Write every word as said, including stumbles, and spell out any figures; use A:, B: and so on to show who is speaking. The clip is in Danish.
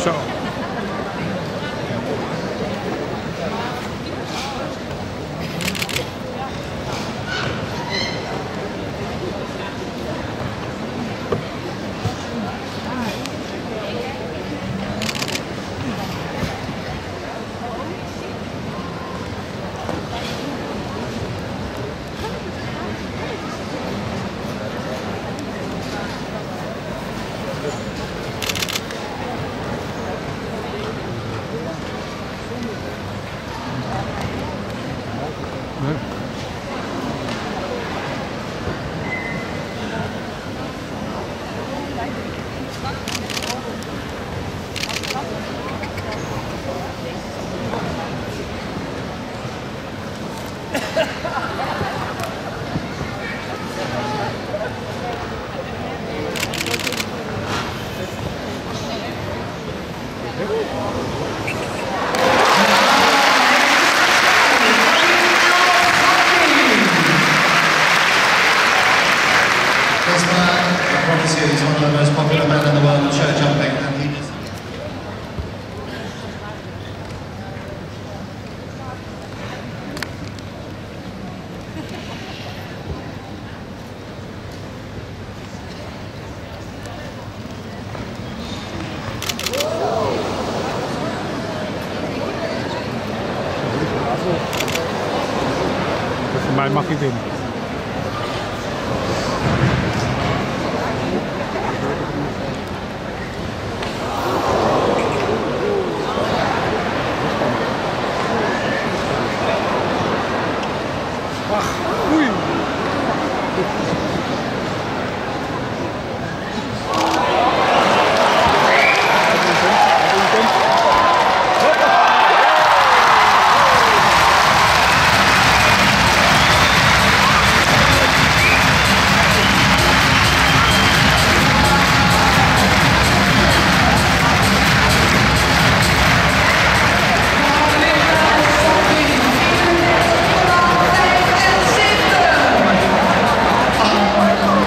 A: Så.
B: This man, I promise you, he's one of the most popular men in the world in show jumping, and he is...
A: Voor mij mag je het in.